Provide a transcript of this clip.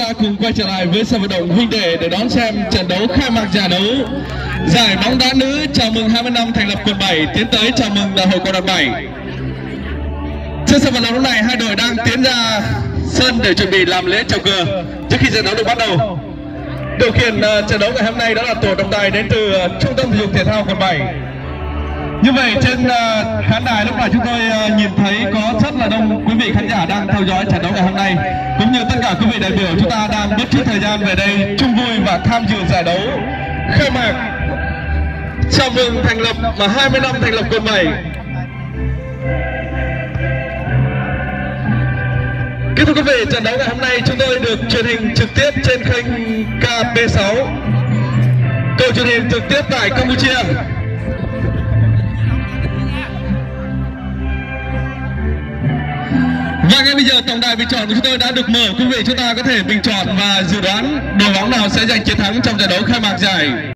ta cùng quay trở lại với sân vận động Huynh Đệ để đón xem trận đấu khai mạc giải đấu giải bóng đá nữ chào mừng 20 năm thành lập quận 7 tiến tới chào mừng đại hội quận đoàn 7. Trên sân vận động lúc này hai đội đang tiến ra sân để chuẩn bị làm lễ chào cờ trước khi trận đấu được bắt đầu. Điều khiển trận đấu ngày hôm nay đó là tổ trọng tài đến từ Trung tâm Thể dục Thể thao quận 7. Như vậy trên khán đài lúc này chúng tôi nhìn thấy có rất là đông quý vị khán giả đang theo dõi trận đấu ngày hôm nay, cũng như tất cả quý vị đại biểu chúng ta đang bất chút thời gian về đây chung vui và tham dự giải đấu khai mạc chào mừng thành lập 20 năm thành lập quận 7. Kính thưa quý vị, trận đấu ngày hôm nay chúng tôi được truyền hình trực tiếp trên kênh KP6, cầu truyền hình trực tiếp tại Campuchia. Và ngay bây giờ tổng đài bình chọn của chúng tôi đã được mở, quý vị chúng ta có thể bình chọn và dự đoán đội bóng nào sẽ giành chiến thắng trong trận đấu khai mạc giải.